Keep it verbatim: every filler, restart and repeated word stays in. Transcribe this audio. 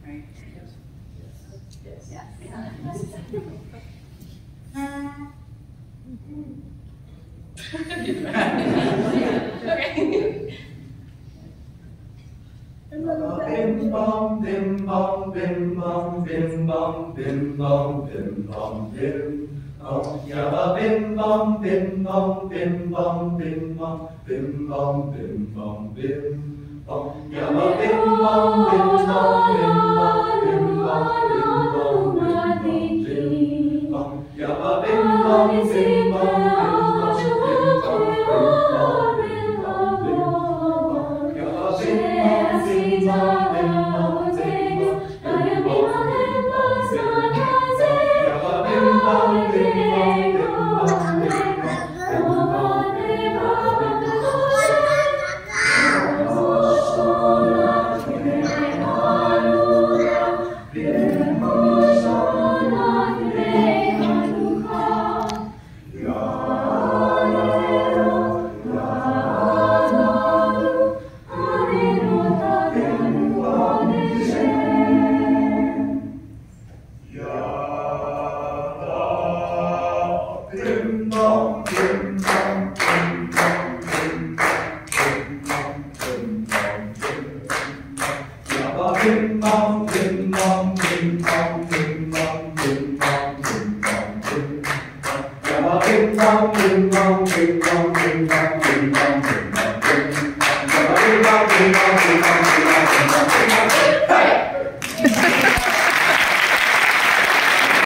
right? Yes. Yes. Yes. Okay. Bim bum bim bum bim bum bim bum bim bum bim bum bim bum yabba bim bum bim bum bim bum bim bum bim bum bim bum bim bum yabba bim bum bim bum bim bum bim bum bim bum bim bim bum yabba bim bum bim bum bim bum bim bum bim bum bim bum yabba bim bum bim bim bum bim bum bim